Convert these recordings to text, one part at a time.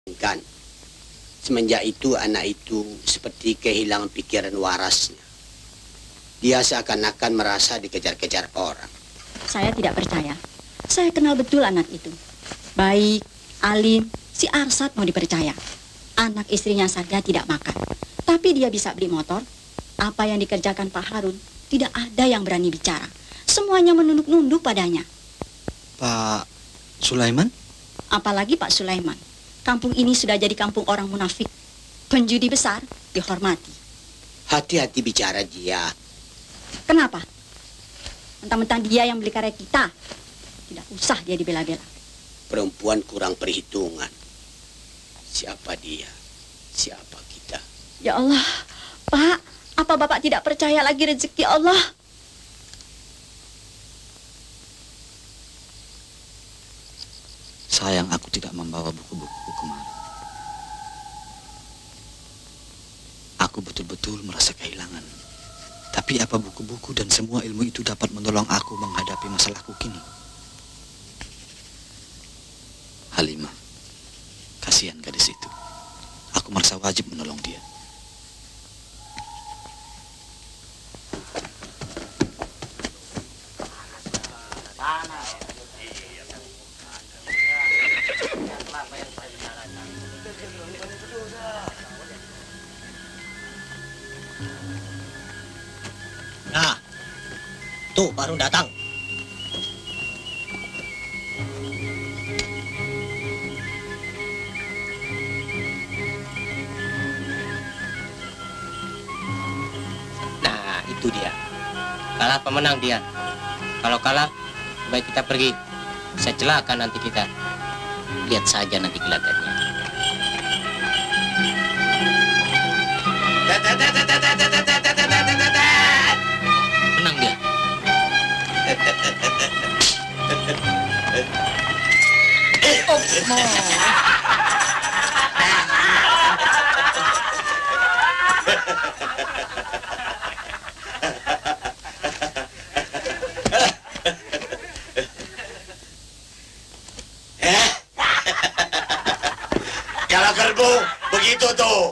Kan, semenjak itu anak itu seperti kehilangan pikiran warasnya. Dia seakan-akan merasa dikejar-kejar orang. Saya tidak percaya. Saya kenal betul anak itu. Baik, alim, si Arsad mau dipercaya. Anak istrinya saja tidak makan. Tapi dia bisa beli motor. Apa yang dikerjakan Pak Harun, tidak ada yang berani bicara. Semuanya menunduk-nunduk padanya. Pak Sulaiman? Apalagi Pak Sulaiman. Kampung ini sudah jadi kampung orang munafik. Penjudi besar dihormati. Hati-hati bicara dia. Kenapa? Mentang-mentang dia yang beli karya kita. Tidak usah dia dibela-bela. Perempuan kurang perhitungan. Siapa dia? Siapa kita? Ya Allah, Pak, apa Bapak tidak percaya lagi rezeki Allah? Sayang aku tidak membawa buku-buku kemarin. Aku betul-betul merasa kehilangan. Tapi apa buku-buku dan semua ilmu itu dapat menolong aku menghadapi masalahku kini? Halimah, kasihan gadis itu. Aku merasa wajib menolong dia. Nah, tuh baru datang. Nah, itu dia. Kalah pemenang dia. Kalau kalah, baik kita pergi. Saya celaka nanti kita. Lihat saja nanti gelagatnya. Menang dia. Kalau kerbau begitu tuh.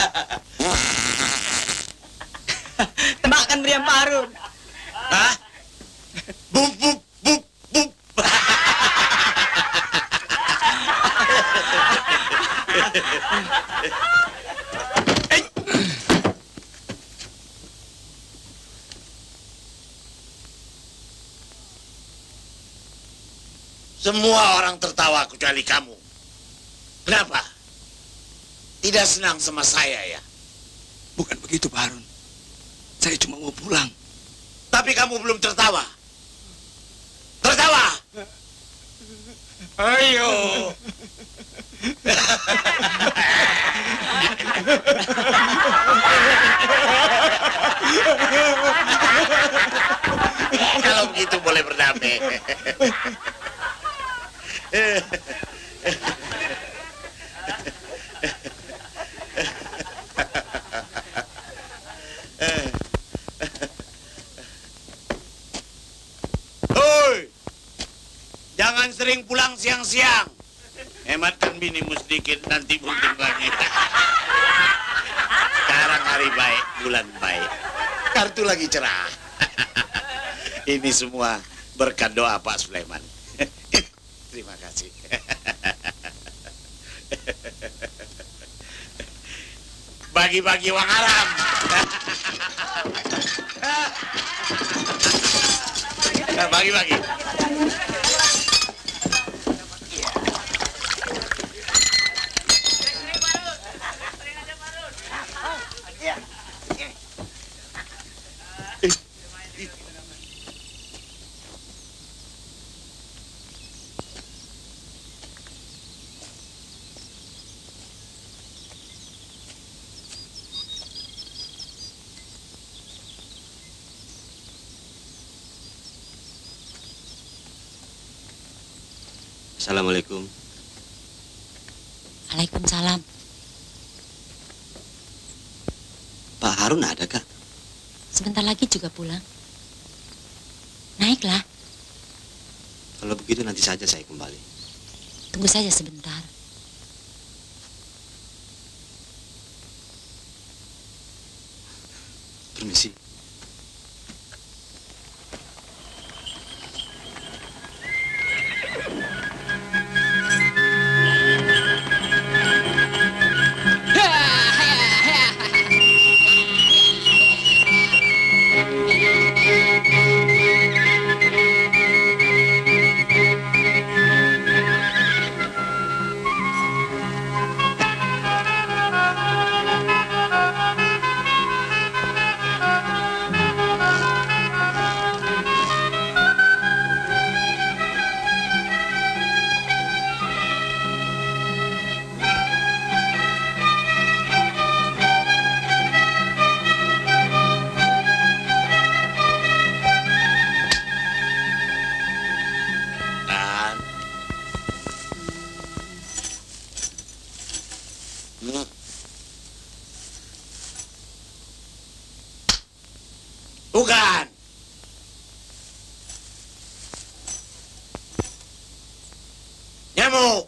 Tebakan meriam Pak Harun. Hah? Bup, bup, bup, bup. Semua orang tertawa kecuali kamu. Kenapa? Tidak senang sama saya ya? Bukan begitu, Pak Harun. Saya cuma mau pulang. Tapi kamu belum tertawa. Tertawa! Ayo! Kalau begitu boleh berdamai. Hoi! Jangan sering pulang siang-siang. Hematkan binimu sedikit, nanti bunting lagi. Sekarang hari baik, bulan baik. Kartu lagi cerah. Ini semua berkat doa Pak Sulaiman. Terima kasih. Bagi-bagi uang haram. Bagi-bagi. Assalamualaikum. Waalaikumsalam. Pak Harun ada, Kak? Sebentar lagi juga pulang. Naiklah. Kalau begitu nanti saja saya kembali. Tunggu saja sebentar. Permisi. Bukan. Nyamuk.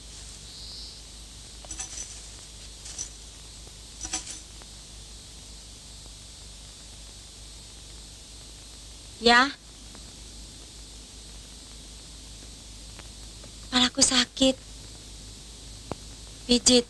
Ya. Kepalaku sakit. Pijit.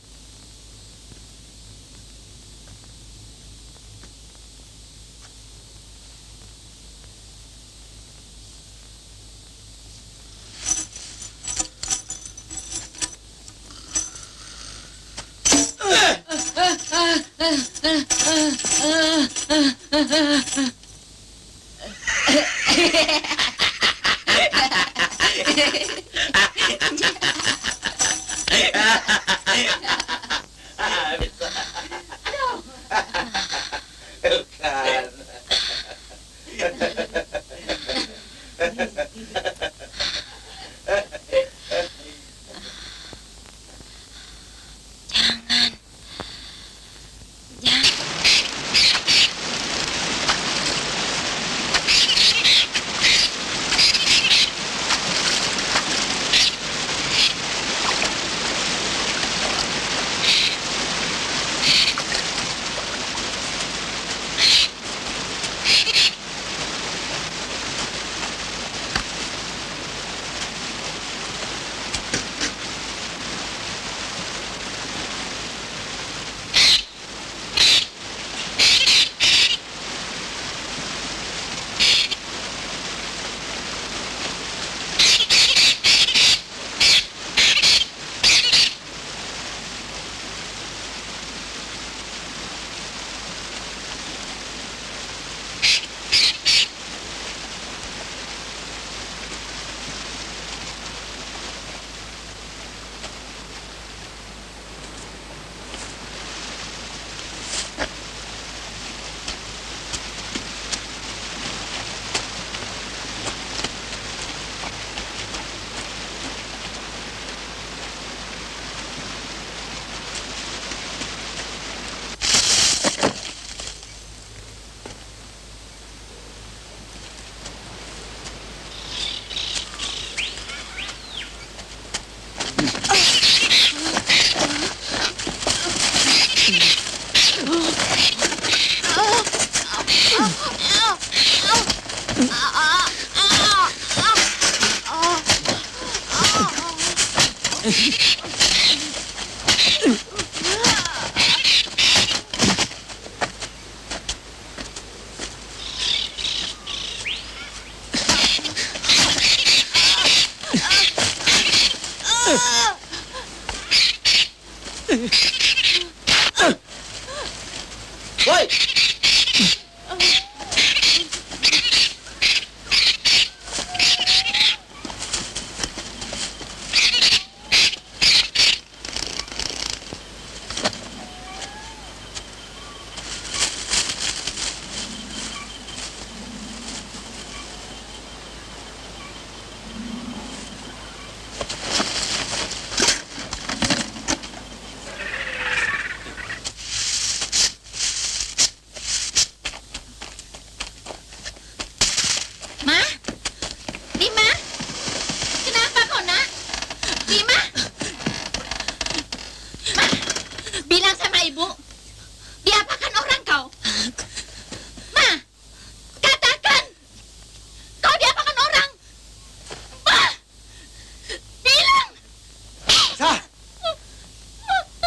Woi!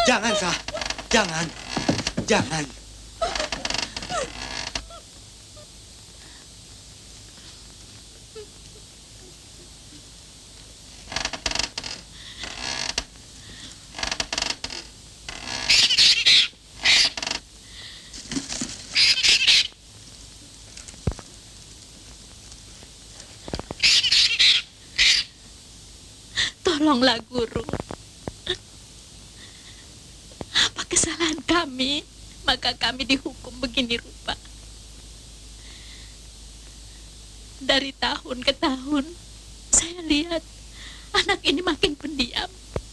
Jangan, Sah. Jangan. Jangan. Tolonglah Guru. Apa kesalahan kami? Maka kami dihukum begini rupa. Dari tahun ke tahun, saya lihat anak ini makin pendiam.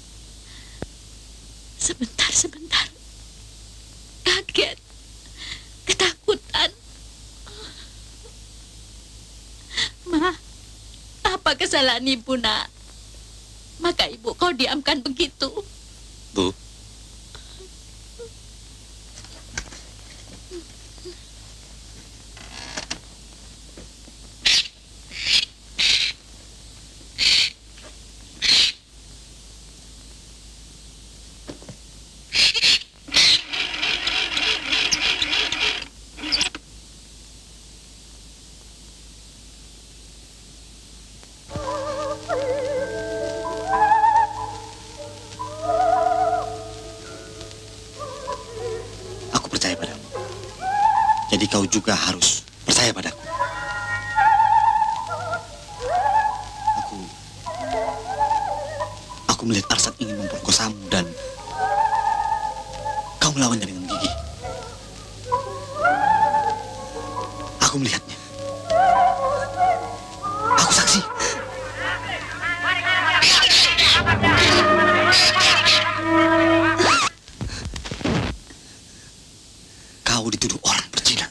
Sebentar, kaget, ketakutan. Ma, apa kesalahan ibu, Nak? Maka ibu kau diamkan begitu. Bu. Jadi kau juga harus percaya padaku. Aku melihat Arsat ingin memperkosamu dan kau melawannya dengan gigih. Aku melihatnya. Aku saksi. Kau dituduh orang berzina.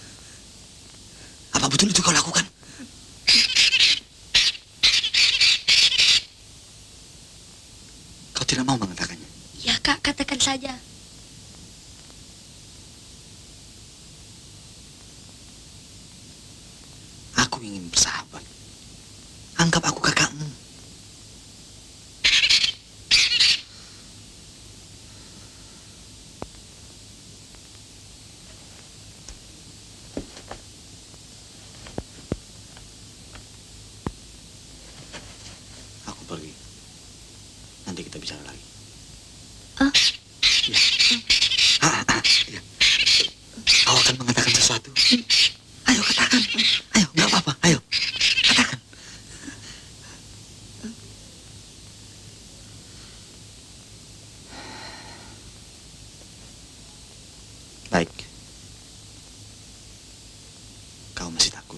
Apa betul itu kau lakukan? Kau tidak mau mengatakannya? Ya Kak, katakan saja. Aku ingin bersahabat. Anggap aku kakakmu. Pergi. Nanti kita bicara lagi. Ya. Ya. Kau akan mengatakan sesuatu? Ayo katakan. Ayo, nggak apa-apa. Ayo, katakan. Baik. Kau masih takut?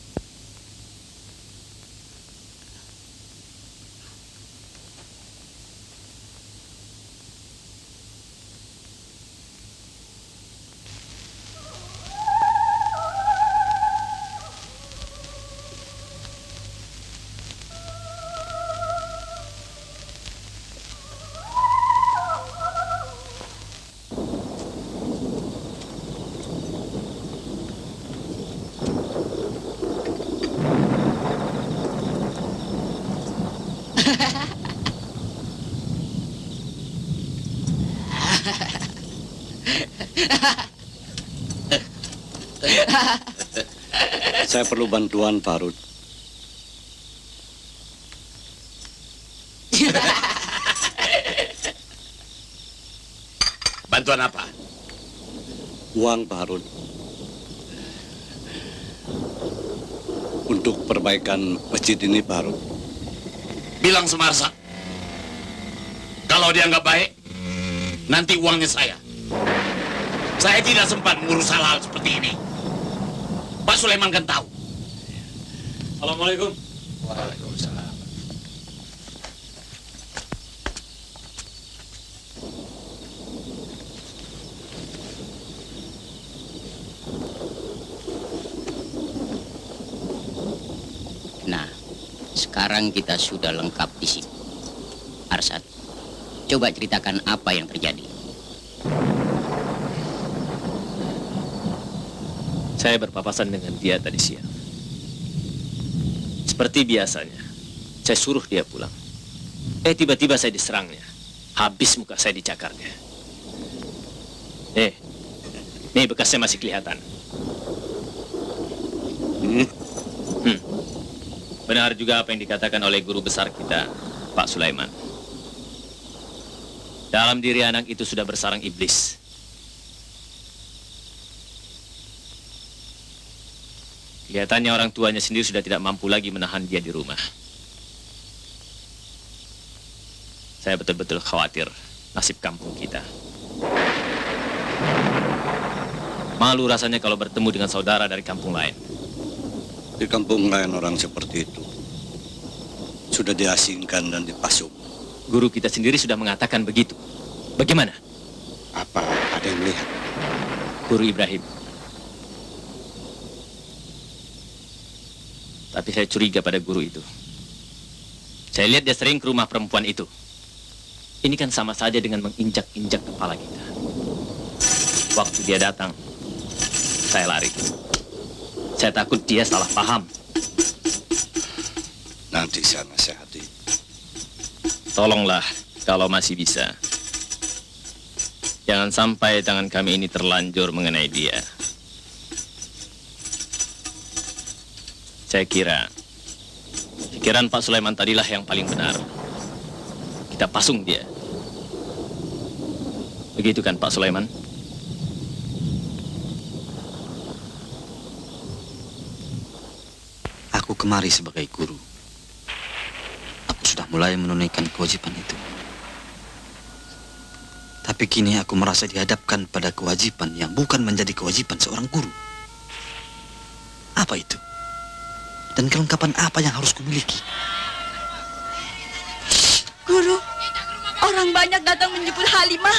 Saya perlu bantuan, Pak Harun. Bantuan apa? Uang, Pak Harun. Untuk perbaikan masjid ini, Pak Harun. Bilang sama Arsa. Kalau dia nggak baik, nanti uangnya saya. Saya tidak sempat mengurus hal-hal seperti ini. Pak Sulaiman kan tahu. Assalamualaikum. Waalaikumsalam. Nah, sekarang kita sudah lengkap di sini. Arsat, coba ceritakan apa yang terjadi. Saya berpapasan dengan dia tadi siang. Seperti biasanya, saya suruh dia pulang. Tiba-tiba saya diserangnya. Habis muka saya dicakarnya. Nih bekasnya masih kelihatan. Benar juga apa yang dikatakan oleh guru besar kita, Pak Sulaiman. Dalam diri anak itu sudah bersarang iblis. Kelihatannya orang tuanya sendiri sudah tidak mampu lagi menahan dia di rumah. Saya betul-betul khawatir nasib kampung kita. Malu rasanya kalau bertemu dengan saudara dari kampung lain. Di kampung lain orang seperti itu sudah diasingkan dan dipasung. Guru kita sendiri sudah mengatakan begitu. Bagaimana? Apa ada yang melihat? Guru Ibrahim. Tapi saya curiga pada guru itu. Saya lihat dia sering ke rumah perempuan itu. Ini kan sama saja dengan menginjak-injak kepala kita. Waktu dia datang, saya lari. Saya takut dia salah paham. Nanti saya nasihati. Tolonglah kalau masih bisa. Jangan sampai tangan kami ini terlanjur mengenai dia. Saya kira pikiran Pak Sulaiman tadilah yang paling benar. Kita pasung dia. Begitu kan Pak Sulaiman? Aku kemari sebagai guru. Aku sudah mulai menunaikan kewajiban itu. Tapi kini aku merasa dihadapkan pada kewajiban yang bukan menjadi kewajiban seorang guru. Apa itu? Dan kelengkapan apa yang harus kumiliki? Guru, orang banyak datang menjemput Halimah.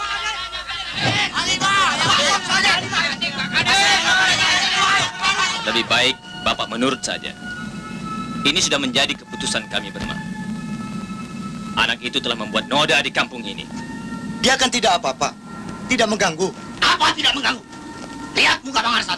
Lebih baik Bapak menurut saja. Ini sudah menjadi keputusan kami berma. Anak itu telah membuat noda di kampung ini. Dia kan tidak apa-apa. Tidak mengganggu. Apa tidak mengganggu? Lihat muka Bang Arsat.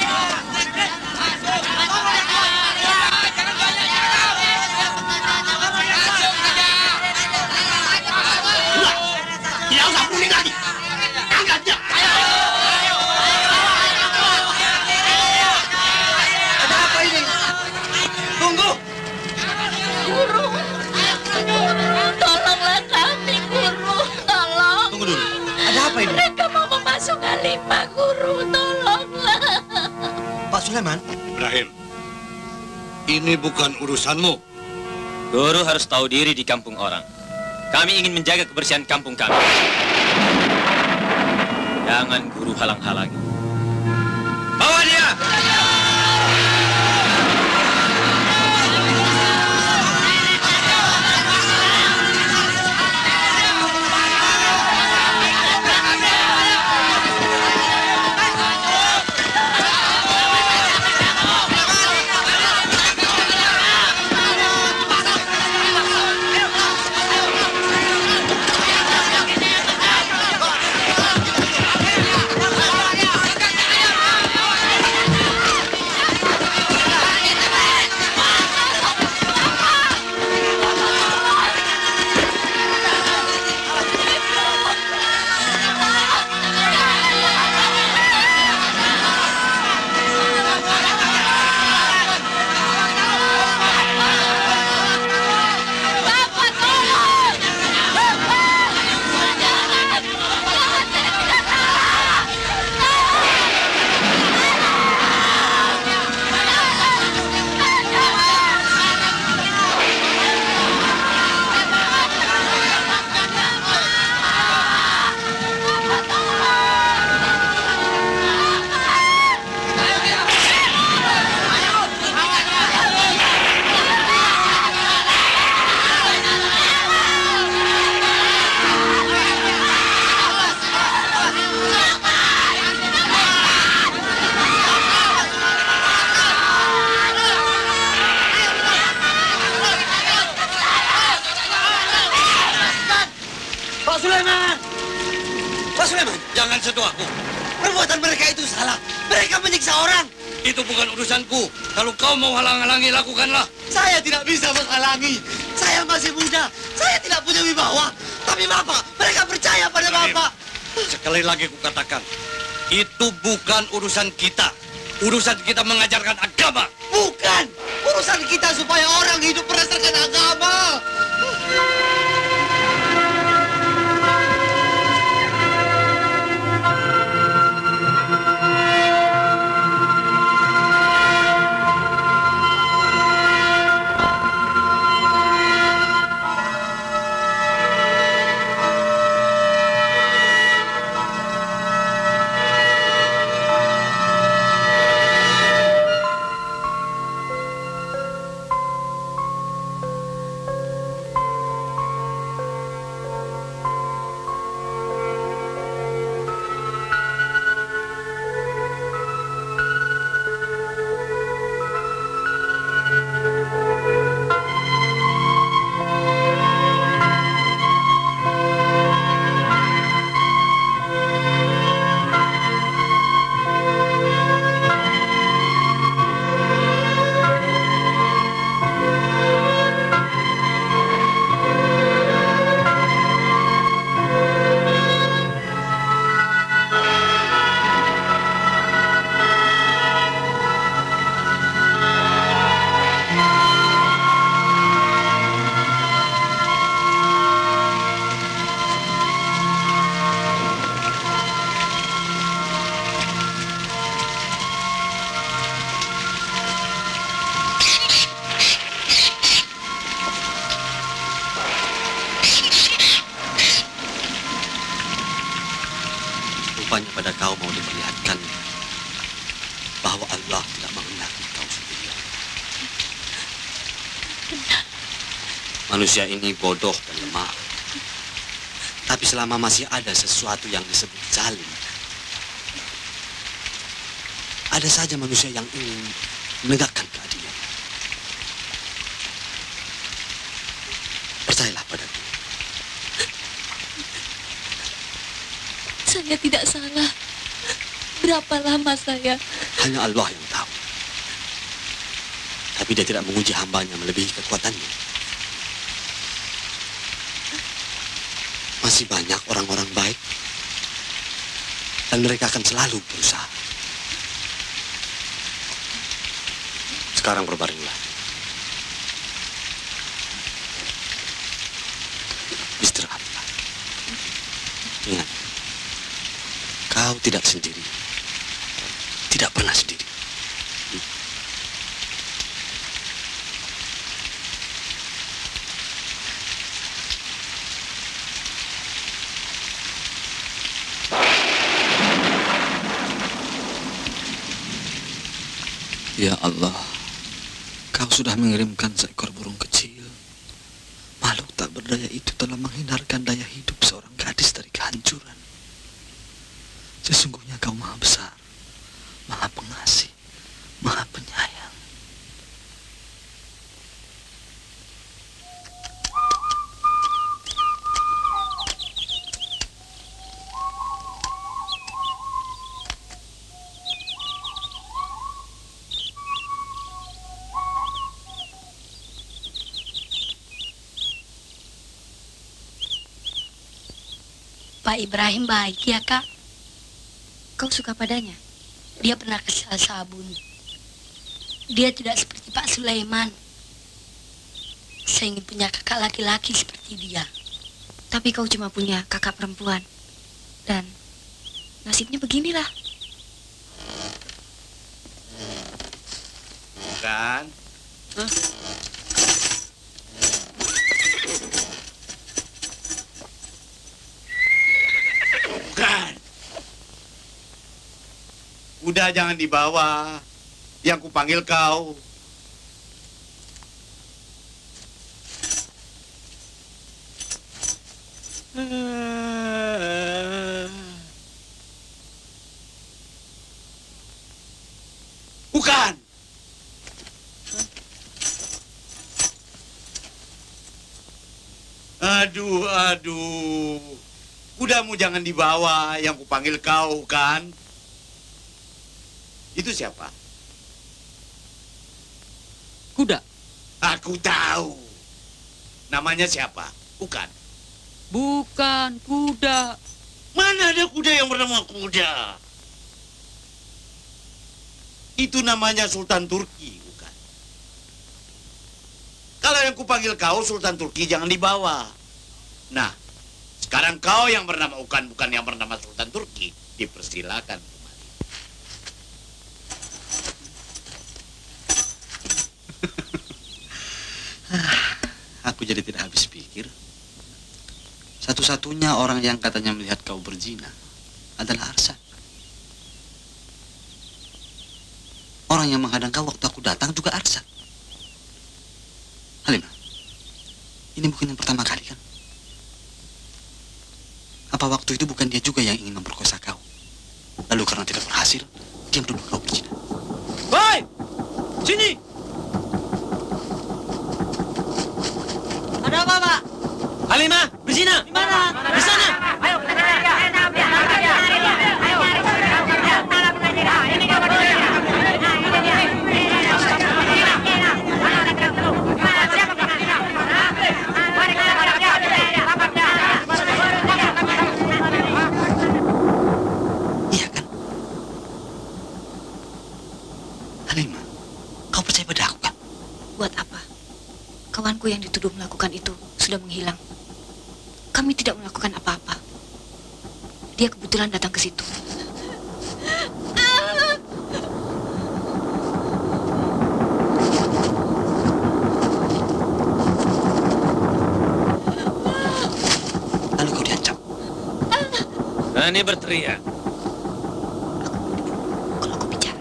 Tidak usah kuning lagi. Angkat dia. Ada apa ini? Tunggu. Guru, tolonglah kami, Guru. Tolong. Tunggu dulu. Ada apa ini? Mereka mau memasuk Halimah, Guru. Tolonglah. Pak Sulaiman. Ibrahim, ini bukan urusanmu. Guru harus tahu diri di kampung orang. Kami ingin menjaga kebersihan kampung kami. Jangan guru halang-halangi. Bawa dia! Pak Sulaiman, jangan sentuh aku. Perbuatan mereka itu salah. Mereka menyiksa orang. Itu bukan urusanku. Kalau kau mau halang-halangi, lakukanlah. Saya tidak bisa menghalangi. Saya masih muda. Saya tidak punya wibawa. Tapi Bapak, mereka percaya pada Bapak. Sekali lagi kukatakan, itu bukan urusan kita. Urusan kita mengajarkan agama. Bukan! Urusan kita supaya orang hidup berdasarkan agama. Rupanya pada kau mau diperlihatkan bahwa Allah tidak menghendaki kau sendirian. Manusia ini bodoh dan lemah. Tapi selama masih ada sesuatu yang disebut zalim, ada saja manusia yang ingin menegakkan keadilan. Percayalah padaku. Saya tidak salah. Berapa lama saya? Hanya Allah yang tahu. Tapi dia tidak menguji hambanya melebihi kekuatannya. Masih banyak orang-orang baik. Dan mereka akan selalu berusaha. Sekarang berbaringlah. Istirahatlah. Ingat. Kau tidak sendiri. Tidak pernah sendiri. Ya Allah, Kau sudah mengirimkan seekor burung kecil. Makhluk tak berdaya itu telah menghindarkan daya hidup seorang gadis dari kehancuran. Sesungguhnya Kau Maha Besar, Maha Pengasih, Maha Penyayang. Pak Ibrahim baik ya, Kak. Kau suka padanya? Dia pernah ke Sabun. Dia tidak seperti Pak Sulaiman. Saya ingin punya kakak laki-laki seperti dia. Tapi kau cuma punya kakak perempuan. Dan nasibnya beginilah. Bukan? Hah? Bukan. Udah jangan dibawa. Yang kupanggil kau. Bukan. Aduh. Kudamu jangan dibawa, yang kupanggil kau kan. Itu siapa? Kuda. Aku tahu. Namanya siapa? Bukan. Bukan kuda. Mana ada kuda yang bernama kuda? Itu namanya Sultan Turki, bukan? Kalau yang kupanggil kau Sultan Turki jangan dibawa. Nah, sekarang kau yang bernama Ukan, bukan yang bernama Sultan Turki. Dipersilakan kembali. Aku jadi tidak habis pikir. Satu-satunya orang yang katanya melihat kau berzina adalah Arsad. Orang yang menghadang kau waktu aku datang juga Arsad. Halimah, ini bukan yang pertama kali kan? Apa waktu itu bukan dia juga yang ingin memperkosa kau? Lalu karena tidak berhasil, dia menuduh kau berzina. Woi! Sini! Ada apa, Pak? Halimah, berzina! Di mana? Di sana! Ayo, kita cari dia. Iya kan? Halimah, kau percaya pada aku kan? Buat apa? Kawanku yang dituduh melakukan itu sudah menghilang. Kami tidak melakukan apa-apa. Dia kebetulan datang ke situ. Lalu kau diancam. Berani berteriak. Kalau aku bicara.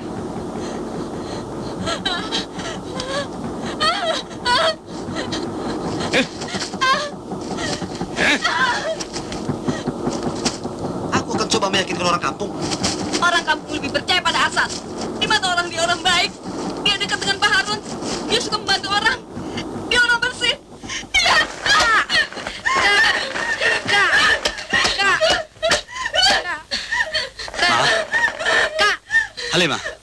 Aku akan coba meyakinkan orang kampung. Orang kampung lebih percaya pada Arsad. Di mata orang dia orang baik. Dia dekat dengan Pak Harun. Dia suka membantu orang. Dia orang bersih. Dia... Halimah,